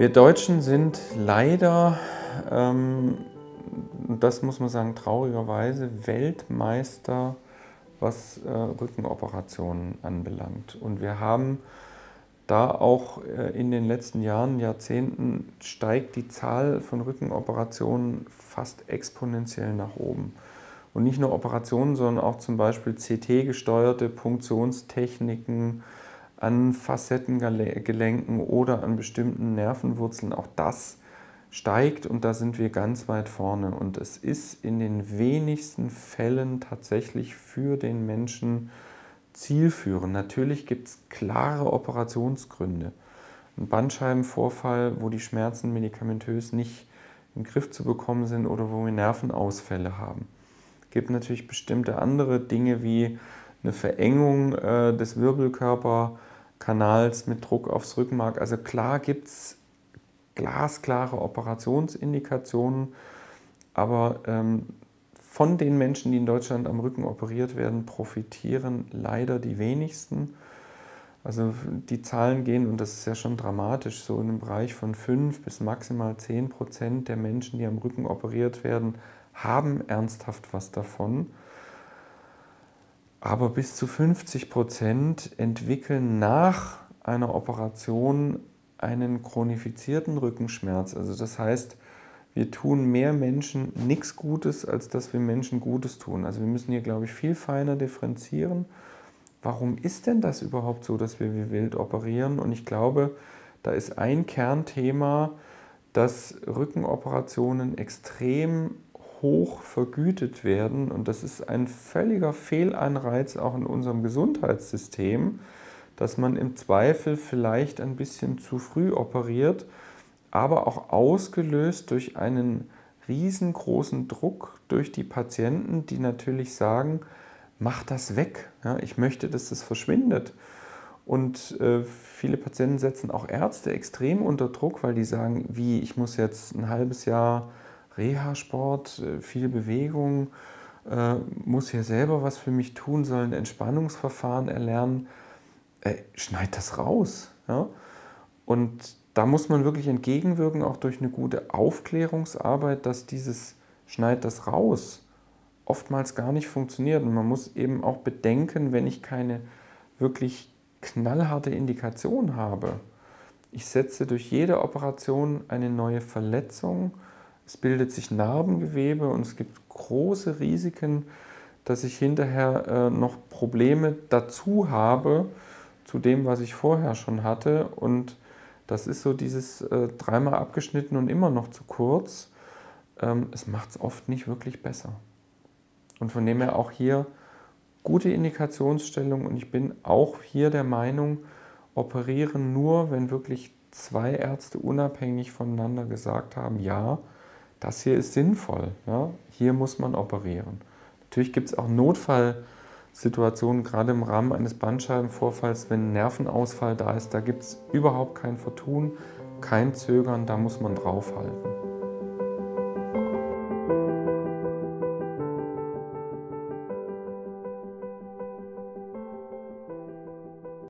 Wir Deutschen sind leider, das muss man sagen, traurigerweise Weltmeister, was Rückenoperationen anbelangt. Und wir haben da auch in den letzten Jahren, Jahrzehnten steigt die Zahl von Rückenoperationen fast exponentiell nach oben. Und nicht nur Operationen, sondern auch zum Beispiel CT-gesteuerte Punktionstechniken an Facettengelenken oder an bestimmten Nervenwurzeln. Auch das steigt und da sind wir ganz weit vorne. Und es ist in den wenigsten Fällen tatsächlich für den Menschen zielführend. Natürlich gibt es klare Operationsgründe. Ein Bandscheibenvorfall, wo die Schmerzen medikamentös nicht im Griff zu bekommen sind oder wo wir Nervenausfälle haben. Es gibt natürlich bestimmte andere Dinge wie eine Verengung des Wirbelkörperkanals mit Druck aufs Rückenmark. Also klar gibt es glasklare Operationsindikationen, aber von den Menschen, die in Deutschland am Rücken operiert werden, profitieren leider die wenigsten. Also die Zahlen gehen, und das ist ja schon dramatisch, so in einem Bereich von 5 bis maximal 10% der Menschen, die am Rücken operiert werden, haben ernsthaft was davon. Aber bis zu 50% entwickeln nach einer Operation einen chronifizierten Rückenschmerz. Also das heißt, wir tun mehr Menschen nichts Gutes, als dass wir Menschen Gutes tun. Also wir müssen hier, glaube ich, viel feiner differenzieren. Warum ist denn das überhaupt so, dass wir wie wild operieren? Und ich glaube, da ist ein Kernthema, dass Rückenoperationen extrem hoch vergütet werden. Und das ist ein völliger Fehlanreiz auch in unserem Gesundheitssystem, dass man im Zweifel vielleicht ein bisschen zu früh operiert, aber auch ausgelöst durch einen riesengroßen Druck durch die Patienten, die natürlich sagen, mach das weg, ja, ich möchte, dass das verschwindet. Und viele Patienten setzen auch Ärzte extrem unter Druck, weil die sagen, wie, ich muss jetzt ein halbes Jahr Reha-Sport, viel Bewegung, muss hier selber was für mich tun, soll ein Entspannungsverfahren erlernen. Schneid das raus. Ja? Und da muss man wirklich entgegenwirken, auch durch eine gute Aufklärungsarbeit, dass dieses Schneid das raus oftmals gar nicht funktioniert. Und man muss eben auch bedenken, wenn ich keine wirklich knallharte Indikation habe. Ich setze durch jede Operation eine neue Verletzung, es bildet sich Narbengewebe und es gibt große Risiken, dass ich hinterher noch Probleme dazu habe, zu dem, was ich vorher schon hatte. Und das ist so dieses dreimal abgeschnitten und immer noch zu kurz. Es macht es oft nicht wirklich besser. Und von dem her auch hier gute Indikationsstellung. Und ich bin auch hier der Meinung, operieren nur, wenn wirklich zwei Ärzte unabhängig voneinander gesagt haben, ja, das hier ist sinnvoll, ja, hier muss man operieren. Natürlich gibt es auch Notfallsituationen, gerade im Rahmen eines Bandscheibenvorfalls, wenn ein Nervenausfall da ist, da gibt es überhaupt kein Vertun, kein Zögern, da muss man draufhalten.